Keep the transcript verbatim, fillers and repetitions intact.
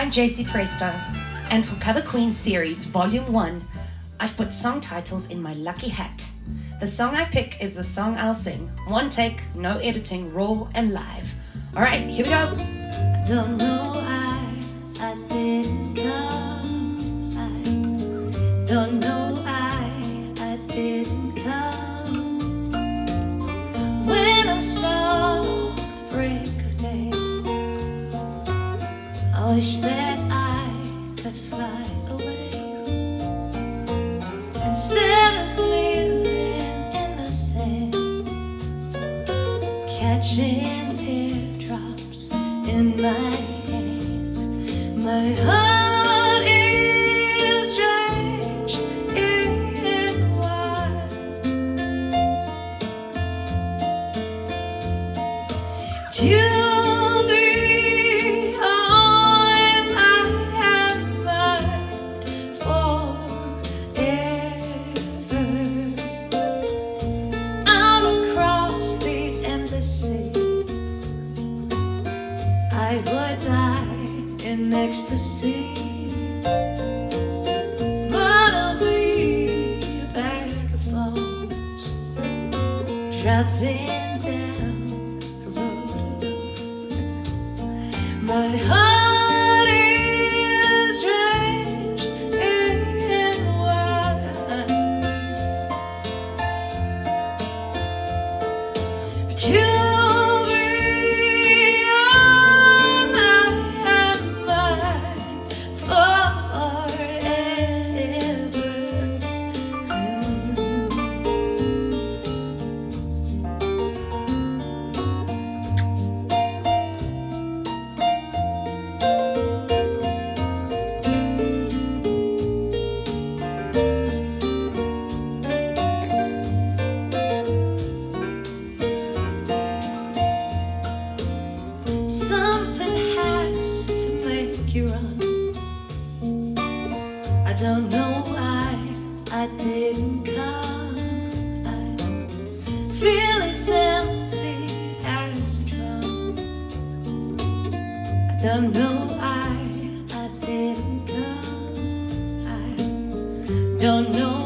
I'm Jessie Presto, and for Cover Queen series Volume one, I've put song titles in my lucky hat. The song I pick is the song I'll sing. One take, no editing, raw and live. Alright, here we go. I don't know why I didn't come. I don't know why I didn't come. When I saw the break of day, I wish that I could fly away instead of living in the sand, catching teardrops in my hands. My heart is drenched in wine. To be on my mind forever, out across the endless sea. I would die in ecstasy, but I'll be a bag of bones, driving down the road alone. My heart is drenched in wine, but you something has to make you run. I don't know why I didn't come. I feel as empty as a drum. I don't know why I didn't come. I don't know